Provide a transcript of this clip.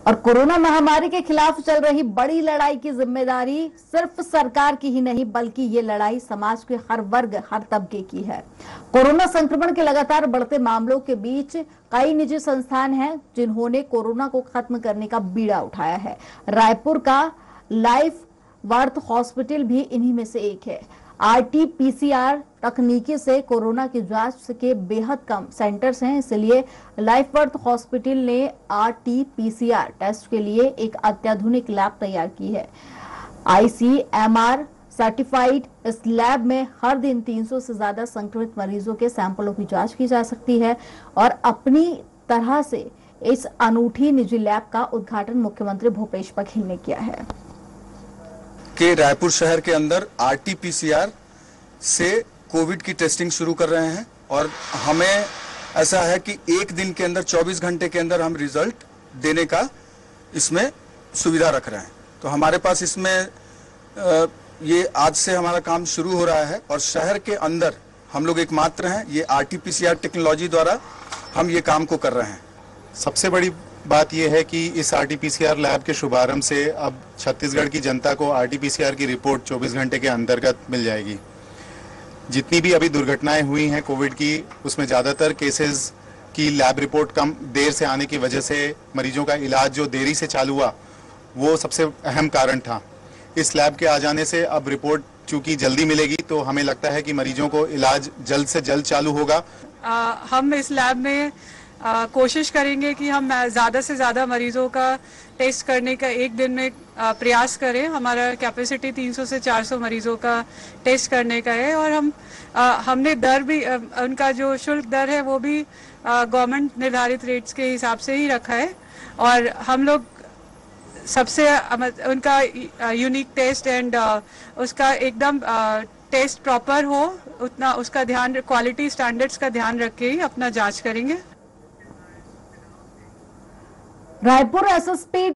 और कोरोना महामारी के खिलाफ चल रही बड़ी लड़ाई की जिम्मेदारी सिर्फ सरकार की ही नहीं, बल्कि ये लड़ाई समाज के हर वर्ग, हर तबके की है। कोरोना संक्रमण के लगातार बढ़ते मामलों के बीच कई निजी संस्थान हैं जिन्होंने कोरोना को खत्म करने का बीड़ा उठाया है। रायपुर का लाइफ वर्थ हॉस्पिटल भी इन्हीं में से एक है। RT-PCR तकनीकी से कोरोना की जांच के बेहद कम सेंटर्स हैं, इसलिए लाइफ वर्थ हॉस्पिटल ने RT-PCR टेस्ट के लिए एक अत्याधुनिक लैब तैयार की है। ICMR सर्टिफाइड इस लैब में हर दिन 300 से ज्यादा संक्रमित मरीजों के सैंपलों की जांच की जा सकती है और अपनी तरह से इस अनूठी निजी लैब का उद्घाटन मुख्यमंत्री भूपेश बघेल ने किया है। कि रायपुर शहर के अंदर RT-PCR से कोविड की टेस्टिंग शुरू कर रहे हैं और हमें ऐसा है कि एक दिन के अंदर 24 घंटे के अंदर हम रिजल्ट देने का इसमें सुविधा रख रहे हैं। तो हमारे पास इसमें ये आज से हमारा काम शुरू हो रहा है और शहर के अंदर हम लोग एकमात्र हैं, ये RT-PCR टेक्नोलॉजी द्वारा हम ये काम को कर रहे हैं। सबसे बड़ी बात यह है कि इस RT-PCR लैब के शुभारंभ से अब छत्तीसगढ़ की जनता को RT-PCR की रिपोर्ट 24 घंटे के अंतर्गत मिल जाएगी। जितनी भी अभी दुर्घटनाएं हुई हैं कोविड की, उसमें ज़्यादातर केसेस की लैब रिपोर्ट कम देर से आने की वजह से मरीजों का इलाज जो देरी से चालू हुआ, वो सबसे अहम कारण था। इस लैब के आ जाने से अब रिपोर्ट चूँकि जल्दी मिलेगी, तो हमें लगता है कि मरीजों को इलाज जल्द से जल्द चालू होगा। हम इस लैब में कोशिश करेंगे कि हम ज़्यादा से ज़्यादा मरीजों का टेस्ट करने का एक दिन में प्रयास करें। हमारा कैपेसिटी 300 से 400 मरीजों का टेस्ट करने का है और हमने दर भी, उनका जो शुल्क दर है वो भी गवर्नमेंट निर्धारित रेट्स के हिसाब से ही रखा है और हम लोग सबसे उनका यूनिक टेस्ट एंड उसका एकदम टेस्ट प्रॉपर हो, उतना उसका ध्यान, क्वालिटी स्टैंडर्ड्स का ध्यान रख के ही अपना जांच करेंगे। रायपुर SSP